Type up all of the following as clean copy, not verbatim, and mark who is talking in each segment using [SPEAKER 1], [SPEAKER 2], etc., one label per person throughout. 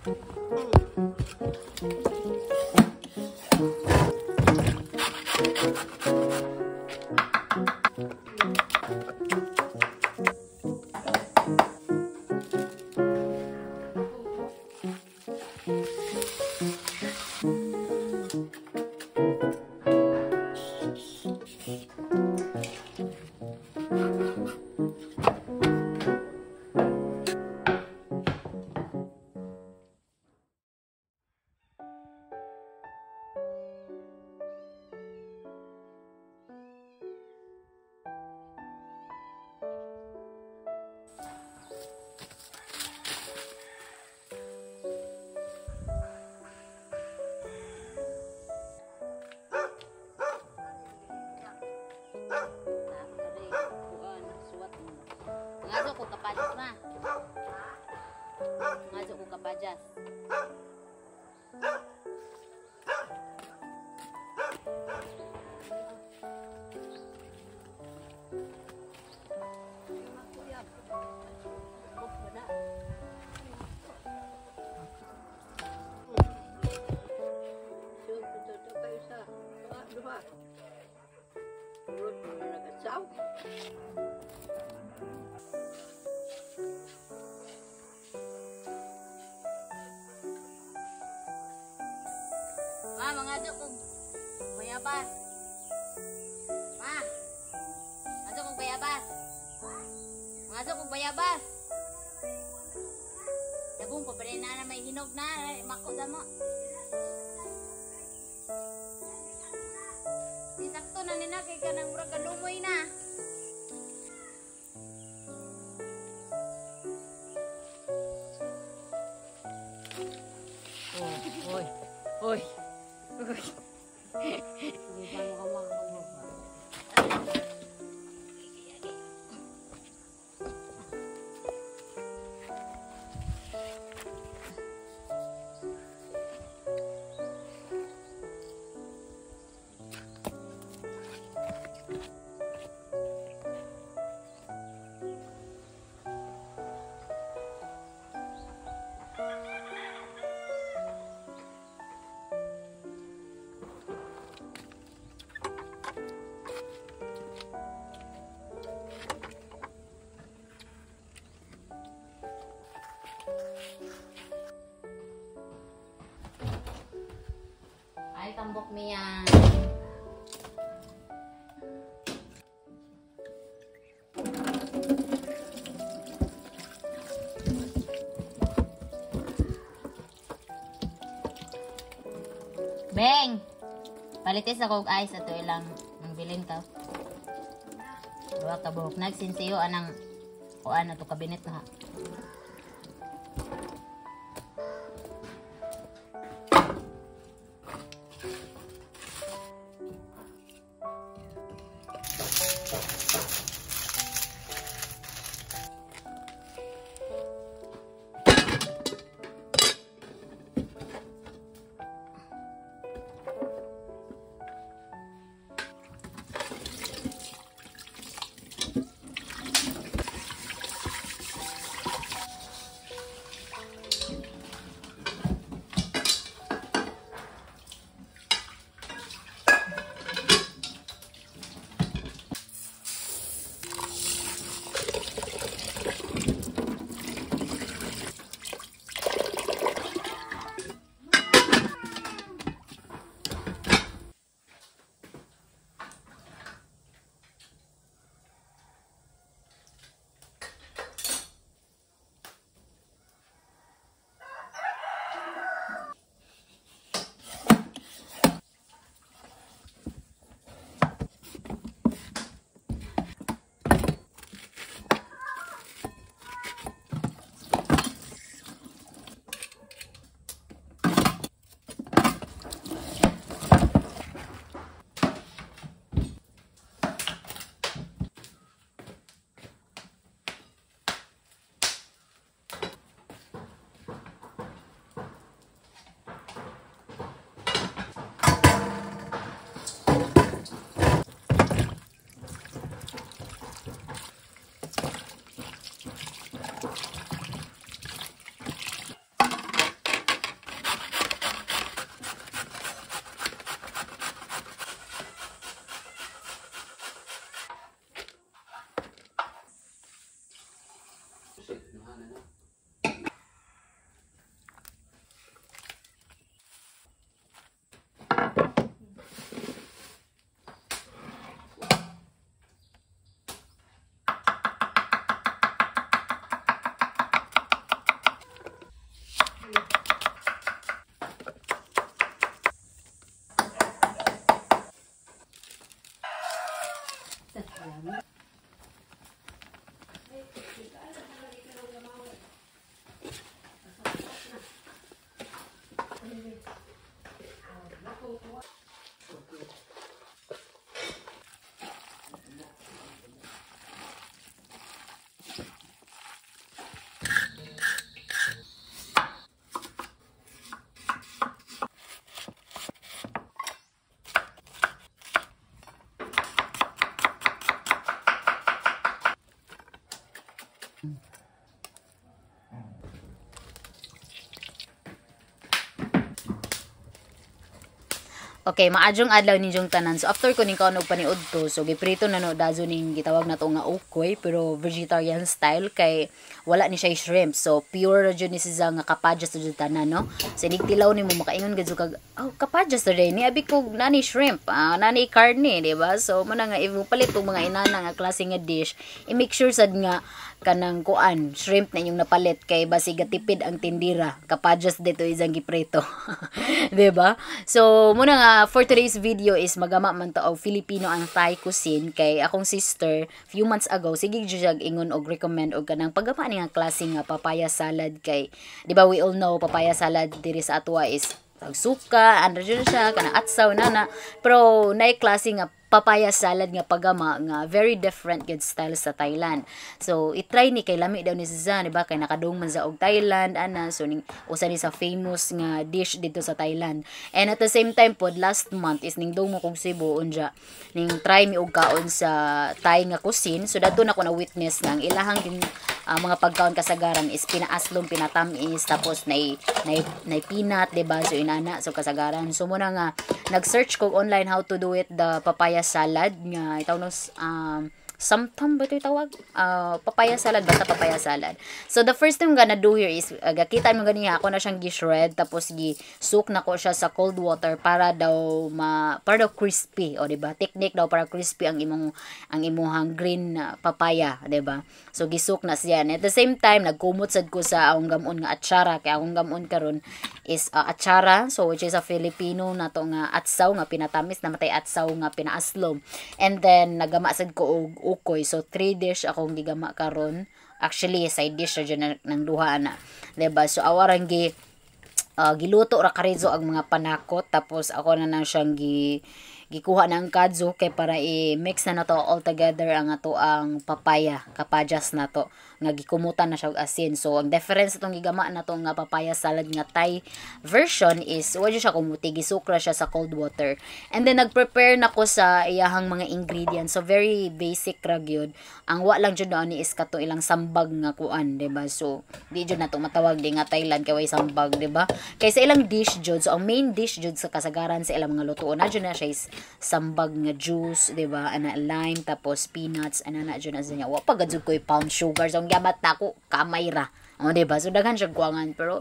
[SPEAKER 1] Ngaso ko kapajas ma. Ngaso ko kapajas. Ma, mangadyo kong bayabas. Ma, mangadyo kong bayabas. Mangadyo kong bayabas. Dabong pa pala na may hinog na. Mako damo. Isakto na nina kay kanang murag kalumoy na. Oy, oy. Ay, tambok niya. Beng! Palitis ako og ice ato ilang bilin ka. Duwa ka buhok nagsinsiyo anang kuan ato kabinet na ha.
[SPEAKER 2] Okay, maadjong adlaw ninyong tanan. So after ko ning kaunog paniud to, so giprito na no dazo ning gitawag na to nga ukoy pero vegetarian style kay wala ni siya shrimp. So pure ra jud ni siya nga kapadjas jud tanan no. So nigtilaw nimo makaingon gid kag kapadjas ra ni abi ko nani shrimp, nani karne, di ba? So mo na nga if palit og mga inana nga klase nga dish, i-make sure sad nga kanang kuan shrimp na inyong napalit kay basi gatipid ang tindira kapadjas dito isang gipreto. Di ba? So muna nga for today's video is magama man to og Filipino ang Thai cuisine kay akong sister few months ago sige jud ingon og recommend og kanang paggama ni nga klase nga papaya salad kay di ba we all know papaya salad diri sa atwa is suka andra jud siya kanang atsaw nana pero naay klase nga papaya salad nga pagama nga very different good style sa Thailand. So i-try ni kay lami daw ni siya di ba kay nakadung man sa og Thailand ana so ning usa ni sa famous nga dish dito sa Thailand. And at the same time pod last month is ning dong mo kog Cebu unja ning try mi og kaon sa Thai nga cuisine. So dadto na ko na witness nga ang ilahang din mga pagkaon kasagaran is pinaaslong pinatamis tapos nay peanut di ba so inana so kasagaran. So muna nga nag-search ko online how to do it the papaya salad nga itawag samtam ba ito tawag? Papaya salad, basta papaya salad. So, the first thing I'm gonna do here is, gakita mo ganiya, ako na siyang gi-shred, tapos gi-soak na ko siya sa cold water para daw crispy, o diba? Technique daw para crispy ang imuhang green papaya, diba? So, gi-soak na siya. And at the same time, nagkumot sad ko sa akong gamon nga atsara, kaya akong gamon karon is atsara, so which is a Filipino na to nga atsaw, nga pinatamis, na matay atsaw, nga pinaaslom. And then, nagama sad ko og ukoy. So 3 dish akong gigama karon. Actually side dish ra dyan ng duha na. Diba? So awarang giluto ra karizo ang mga panakot tapos ako na nang siyang gikuha ng kadzu kay para i-mix na nato all together ang ato ang papaya kapadyas nato nga gikumutan na siya og asin. So ang difference itong gigama nato nga papaya salad nga Thai version is wa siya kumuti, gisukra siya sa cold water. And then nagprepare na ko sa iyahang mga ingredients. So very basic ra gyud. Ang wa lang jud ni is kato ilang sambag nga kuan, diba? So di jud nato matawag di nga Thailand kay way sambag, diba? Kay sa ilang dish jud, so ang main dish jud sa kasagaran sa ilang mga lutuon na jud na siya is sambag nga juice, diba? Ana lime tapos peanuts ana na jud na siya. Wa pa gad koy pound sugar. So gamat na ko kamay ra. O diba? So daghan siya kuangan pero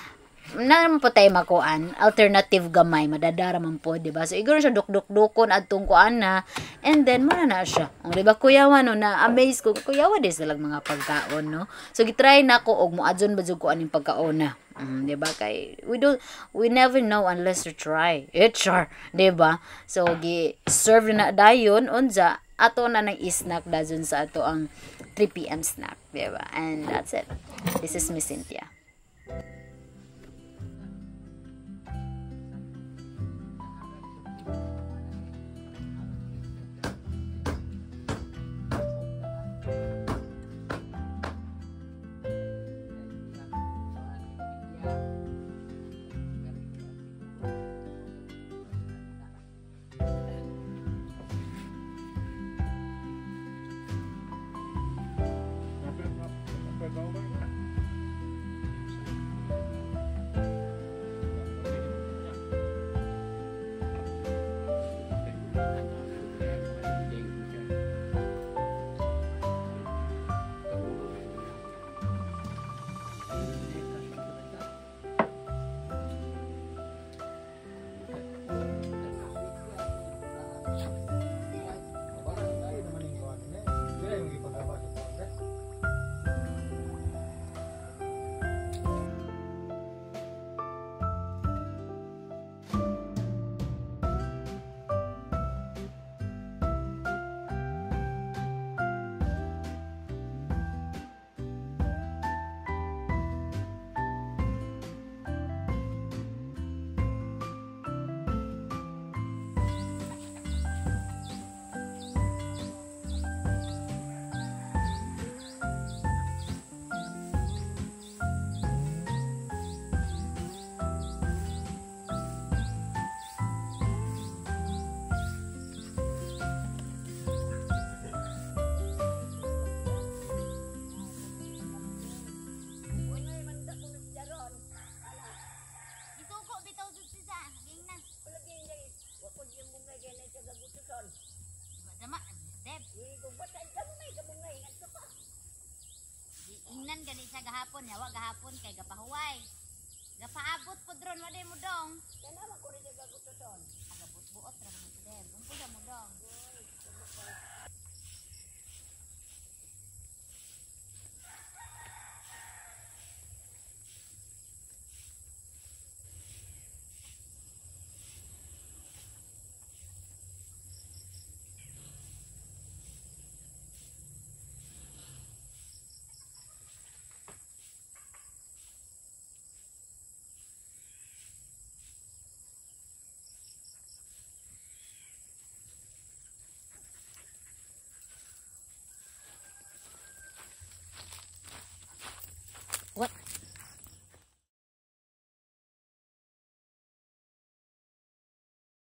[SPEAKER 2] na po tayo makuan alternative gamay madadara man po diba so iguro siya dukdukon adtong kuan na and then muna na siya o diba kuyawa no na amaze ko kuyawa din sila mga pagkaon no so gitry na ko og moadson ba jud ko aning pagkaon na diba kay we never know unless you try it sure diba so gi serve na dayon unsa ato na ng snack dazun sa ato ang 3 PM snack diba and that's it. This is Miss Cynthia.
[SPEAKER 1] gahapon ya, wa gahapon kay gapahuway. Gapaabot po dron wa mo dong.
[SPEAKER 3] Kaya naman ko rin nagaguto doon.
[SPEAKER 1] Agabot buot ra mo din. Umpo mo dong.